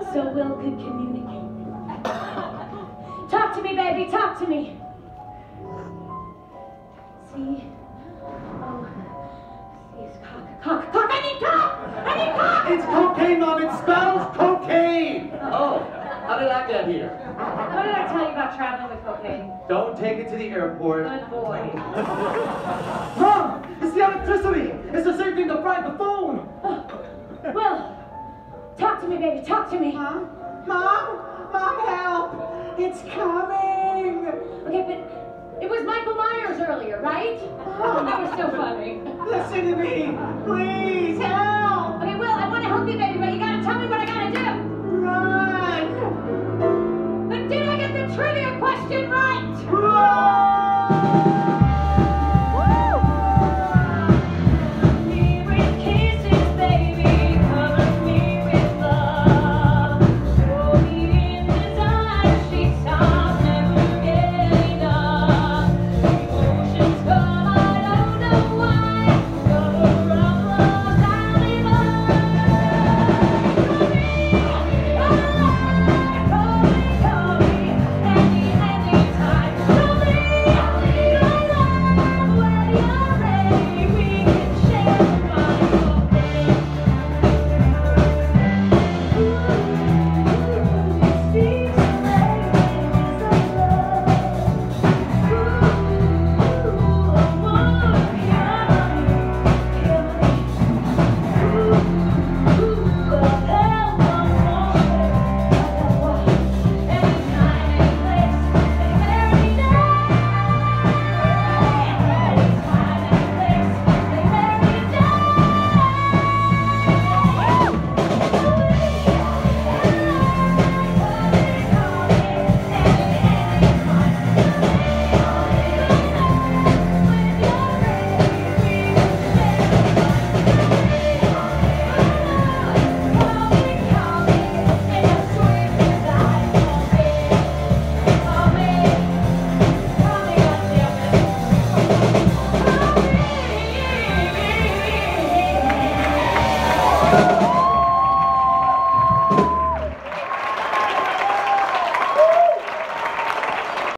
so Will could communicate. Talk to me, baby, talk to me. See? Oh, see, it's cock. I need cock! It's cocaine, Mom. It spells cocaine. Oh, how did I get here? What did I tell you about traveling with cocaine? Don't take it to the airport. Good boy. Mom, it's the electricity. It's the same thing that fried the phone. Will, talk to me, baby, talk to me. Huh? Mom, help! It's coming. Okay, but it was Michael Myers earlier, right? Oh, that was so funny. Listen to me, please help.